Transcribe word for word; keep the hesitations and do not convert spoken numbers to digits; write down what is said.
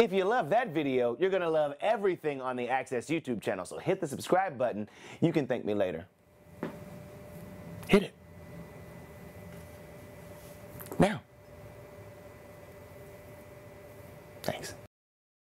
If you love that video, you're going to love everything on the Access YouTube channel. So hit the subscribe button. You can thank me later. Hit it. Now. Thanks.